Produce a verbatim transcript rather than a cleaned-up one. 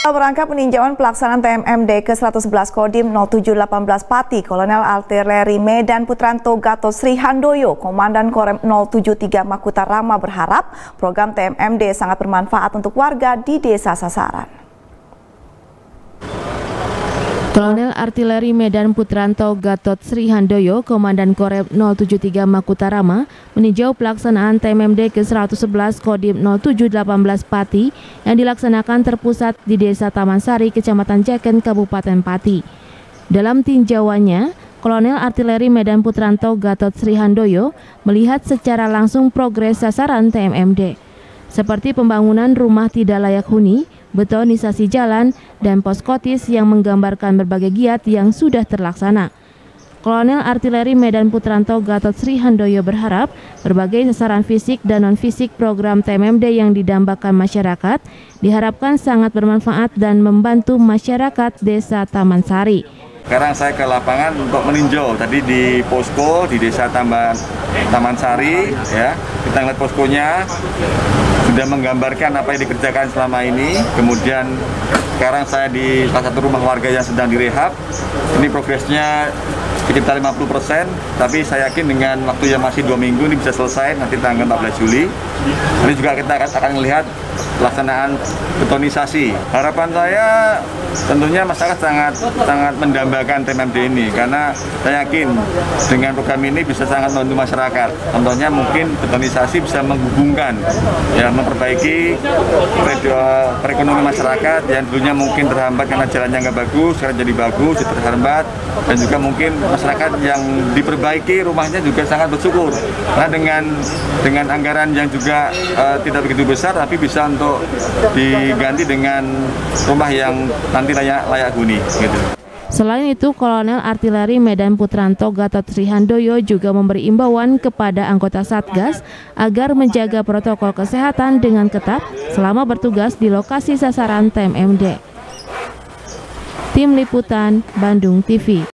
Rangka peninjauan pelaksanaan T M M D ke seratus sebelas Kodim nol tujuh delapan belas Pati, Kolonel Artileri Medan Putranto Gatot Sri Handoyo, Komandan Korem nol tujuh tiga Makuta Rama berharap program T M M D sangat bermanfaat untuk warga di desa sasaran. Kolonel Artileri Medan Putranto Gatot Sri Handoyo, Komandan Korem nol tujuh tiga Makuta Rama, meninjau pelaksanaan T M M D ke seratus sebelas Kodim nol tujuh delapan belas Pati yang dilaksanakan terpusat di Desa Taman Sari, Kecamatan Jaken, Kabupaten Pati. Dalam tinjauannya, Kolonel Artileri Medan Putranto Gatot Sri Handoyo melihat secara langsung progres sasaran T M M D, seperti pembangunan rumah tidak layak huni, betonisasi jalan, dan poskotis yang menggambarkan berbagai giat yang sudah terlaksana. Kolonel Artileri Medan Putranto Gatot Sri Handoyo berharap berbagai sasaran fisik dan non-fisik program T M M D yang didambakan masyarakat diharapkan sangat bermanfaat dan membantu masyarakat Desa Taman Sari. Sekarang saya ke lapangan untuk meninjau tadi di posko di Desa Taman Taman Sari, ya. Kita lihat poskonya sudah menggambarkan apa yang dikerjakan selama ini. Kemudian sekarang saya di salah satu rumah warga yang sedang direhab. Ini progresnya sekitar lima puluh persen, tapi saya yakin dengan waktu yang masih dua minggu ini bisa selesai nanti tanggal empat belas Juli. Ini juga kita akan melihat pelaksanaan betonisasi. Harapan saya tentunya masyarakat sangat sangat mendambakan T M M D ini, karena saya yakin dengan program ini bisa sangat membantu masyarakat. Contohnya mungkin betonisasi bisa menghubungkan, ya, memperbaiki perekonomian masyarakat yang dulunya mungkin terhambat karena jalannya nggak bagus, sekarang jadi bagus, jadi terhambat, dan juga mungkin masyarakat yang diperbaiki rumahnya juga sangat bersyukur, karena dengan dengan anggaran yang juga uh, tidak begitu besar, tapi bisa untuk diganti dengan rumah yang nanti layak layak huni, gitu. Selain itu, Kolonel Artileri Medan Putranto Gatot Sri Handoyo juga memberi imbauan kepada anggota Satgas agar menjaga protokol kesehatan dengan ketat selama bertugas di lokasi sasaran T M M D. Tim Liputan, Bandung T V.